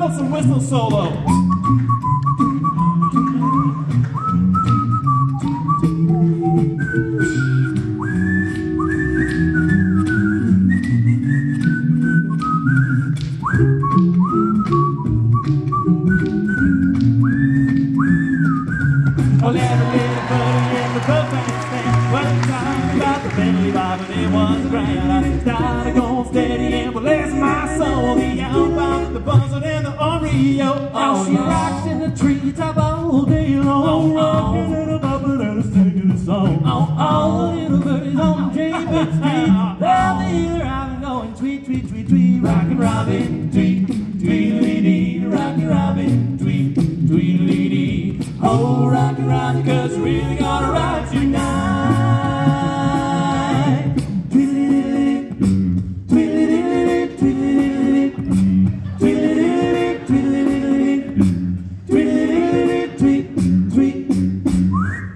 about some whistle solo? Well, every little buddy in the buffet stand was talking about the belly bob, and it was grand. I started going steady and bless my soul. The outbound, the buzzard, and the Oreo. Now she rocks in the treetop all day long, rocking little bubble and singing a song. All the little birdies on Jacob Street, they'll be here, I'm going tweet, tweet, tweet, tweet, Rockin' Robin, tweet, tweedly-dee, Rockin' Robin, tweet, tweedly-dee. Oh, Rockin' Robin, 'cause we're really gonna rock tonight. Tweedly-dee, tweedly-dee, tweedly-dee, tweedly-dee, tweedly-dee, tweedly-dee, tweet, tweet.